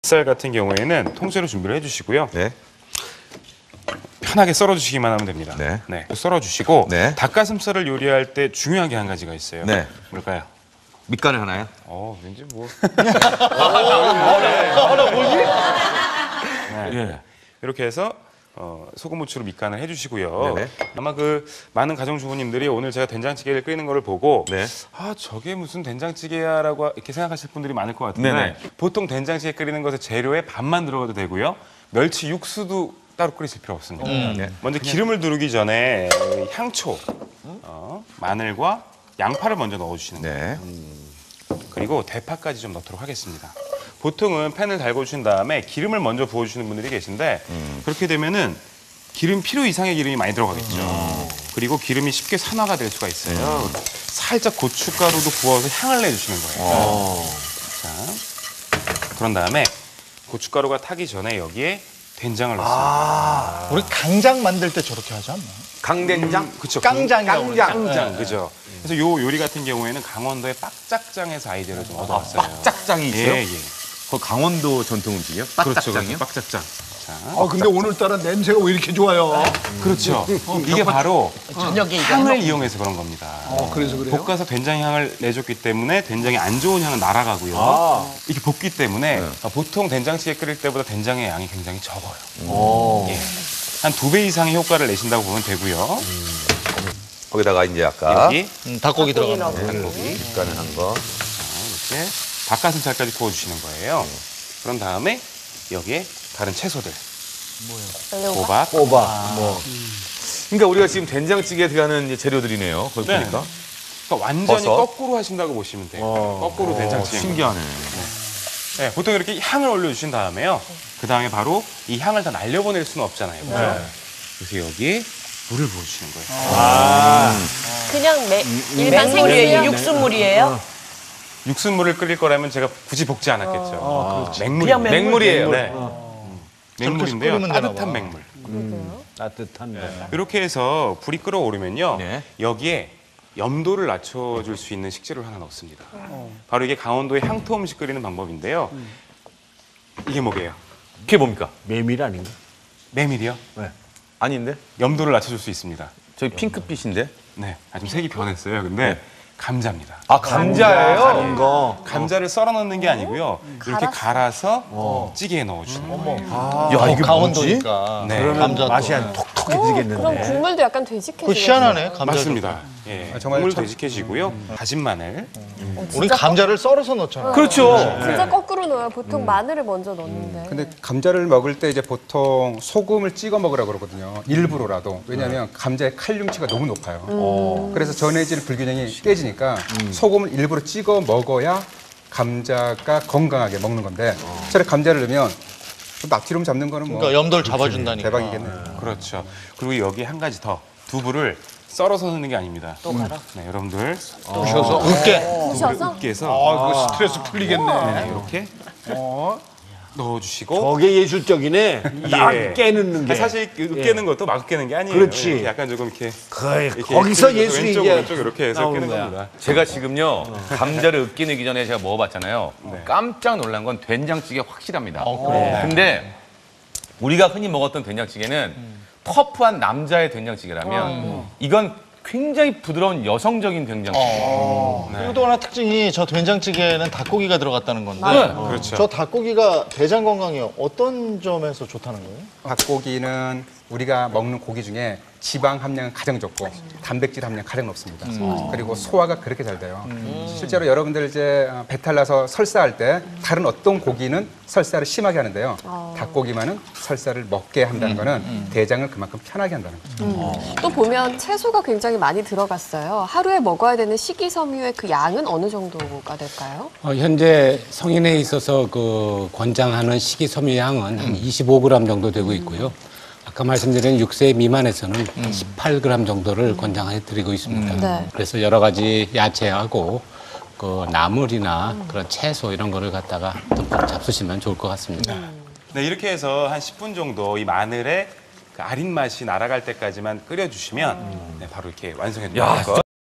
살 같은 경우에는 통째로 준비를 해주시고요. 네. 편하게 썰어주시기만 하면 됩니다. 네. 썰어주시고 네. 닭가슴살을 요리할 때 중요한 게 한 가지가 있어요. 네. 뭘까요? 밑간을 하나요? 왠지 뭐. 예. 이렇게 해서 소금 후추로 밑간을 해주시고요. 네네. 아마 많은 가정주부님들이 오늘 제가 된장찌개를 끓이는 거를 보고 네. 저게 무슨 된장찌개야라고 이렇게 생각하실 분들이 많을 것 같은데 네네. 보통 된장찌개 끓이는 것에 재료에 밥만 들어가도 되고요. 멸치 육수도 따로 끓이실 필요 없습니다. 네. 먼저 기름을 두르기 전에 향초, 마늘과 양파를 먼저 넣어주시는 거예요. 네. 그리고 대파까지 좀 넣도록 하겠습니다. 보통은 팬을 달궈주신 다음에 기름을 먼저 부어주시는 분들이 계신데 그렇게 되면은 기름 필요 이상의 기름이 많이 들어가겠죠. 그리고 기름이 쉽게 산화가 될 수가 있어요. 살짝 고춧가루도 부어서 향을 내주시는 거예요. 자, 그런 다음에 고춧가루가 타기 전에 여기에 된장을 넣습니다. 우리 간장 만들 때 저렇게 하지 않나? 강된장? 그쵸. 깡장이라고 그러죠. 깡장, 그죠. 그래서 요 요리 같은 경우에는 강원도의 빡짝장에서 아이디어를 좀 얻어왔어요. 빡짝장이 있어요? 예. 그 강원도 전통 음식이요? 빡짝장이요? 그렇죠. 빡짝장. 자, 근데 오늘따라 냄새가 왜 이렇게 좋아요? 그렇죠. 이게 바로 저녁에 향을 이용해서 그런 겁니다. 그래서 그래요? 볶아서 된장 향을 내줬기 때문에 된장이 안 좋은 향은 날아가고요. 이렇게 볶기 때문에 보통 된장찌개 끓일 때보다 된장의 양이 굉장히 적어요. 예. 한 2배 이상의 효과를 내신다고 보면 되고요. 거기다가 이제 아까 여기 닭고기 들어가는 거. 닭고기, 밑간을 한 거. 이렇게 닭가슴살까지 구워주시는 거예요. 그런 다음에 여기에 다른 채소들. 호박, 그러니까 우리가 지금 된장찌개에 들어가는 이제 재료들이네요. 그걸 네. 보니까. 그러니까 완전히 버섯. 거꾸로 하신다고 보시면 돼요. 거꾸로 된장찌개. 신기하네. 네, 보통 이렇게 향을 올려주신 다음에요. 그 다음에 바로 이 향을 다 날려보낼 수는 없잖아요. 그죠? 그래서 여기에 물을 부어주시는 거예요. 그냥 일반 생수요? 육수물이에요? 육수물을 끓일 거라면 제가 굳이 볶지 않았겠죠. 맹물. 그냥 맹물이에요. 네. 맹물인데요. 끓이면 되나 따뜻한 봐. 맹물. 따뜻한 거. 이렇게 해서 불이 끓어오르면요. 네. 여기에 염도를 낮춰줄 수 있는 식재료를 하나 넣습니다. 바로 이게 강원도의 향토 음식 끓이는 방법인데요. 이게 뭐게요? 그게 뭡니까? 메밀 아닌가? 메밀이요? 아닌데? 염도를 낮춰줄 수 있습니다. 저기 핑크빛인데? 네, 좀 색이 변했어요. 근데 감자입니다. 아, 감자예요? 거. 감자를 썰어 넣는 게 아니고요. 이렇게 갈아서 찌개에 넣어주시는 거예요. 야, 이게 강원도니까. 네, 그러면 감자도. 맛이 한 톡톡해지겠는데. 그럼 국물도 약간 되직해지고. 희한하네, 감자. 맞습니다. 예, 국물 되직해지고요. 다진 마늘. 우리 감자를 썰어서 넣잖아. 그렇죠. 진짜 거꾸로 넣어요. 보통 마늘을 먼저 넣는데. 근데 감자를 먹을 때 이제 보통 소금을 찍어 먹으라고 그러거든요. 일부러라도. 왜냐하면 감자의 칼륨치가 너무 높아요. 그래서 전해질 불균형이 깨지니까 소금을 일부러 찍어 먹어야 감자가 건강하게 먹는 건데 차라리 감자를 넣으면 나트륨 잡는 거는 뭐 그러니까 염도를 잡아준다니까. 대박이겠네요. 그렇죠. 그리고 여기 한 가지 더. 두부를 썰어서 넣는 게 아닙니다. 또 갈아? 네, 여러분들. 부셔서 으깨. 부셔서? 으깨 해서 그거 스트레스 풀리겠네. 이렇게 넣어주시고. 저게 예술적이네. 딱 깨는 게. 사실 으깨는 것도 막 으깨는 게 아니에요. 그렇지. 이렇게 약간 조금 이렇게. 거의 이렇게 거기서 왼쪽, 예술이 왼쪽, 이제 오른쪽 이렇게 해서 나오는 으깨는 거야. 겁니다. 제가 지금요, 감자를 으깨내기 전에 제가 먹어봤잖아요. 깜짝 놀란 건 된장찌개 확실합니다. 근데 우리가 흔히 먹었던 된장찌개는 터프한 남자의 된장찌개라면 이건 굉장히 부드러운 여성적인 된장찌개. 그리고 또 하나 특징이 저 된장찌개에는 닭고기가 들어갔다는 건데. 그렇죠. 저 닭고기가 대장 건강에 어떤 점에서 좋다는 거예요? 닭고기는 우리가 먹는 고기 중에 지방 함량은 가장 적고 단백질 함량 가장 높습니다. 그리고 소화가 그렇게 잘 돼요. 실제로 여러분들 이제 배탈 나서 설사할 때 다른 어떤 고기는 설사를 심하게 하는데요. 닭고기만은 설사를 먹게 한다는 거는 대장을 그만큼 편하게 한다는 거죠. 또 보면 채소가 굉장히 많이 들어갔어요. 하루에 먹어야 되는 식이섬유의 그 양은 어느 정도가 될까요? 현재 성인에 있어서 그 권장하는 식이섬유 양은 한 25g 정도 되고 있고요. 아까 말씀드린 6세 미만에서는 18g 정도를 권장해 드리고 있습니다. 네. 그래서 여러 가지 야채하고 그 나물이나 그런 채소 이런 거를 갖다가 듬뿍 잡수시면 좋을 것 같습니다. 네, 이렇게 해서 한 10분 정도 이 마늘의 그 아린 맛이 날아갈 때까지만 끓여주시면 네, 바로 이렇게 완성해 드립니다.